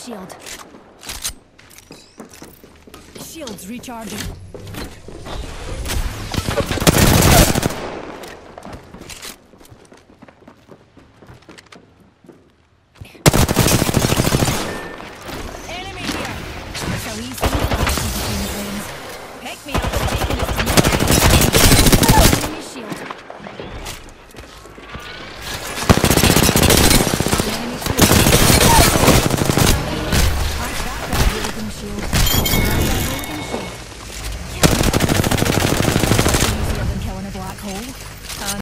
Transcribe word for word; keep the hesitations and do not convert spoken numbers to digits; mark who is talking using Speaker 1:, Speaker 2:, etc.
Speaker 1: shield. Shields recharging. Enemy here! So easy to fly between the lanes. Pick me up,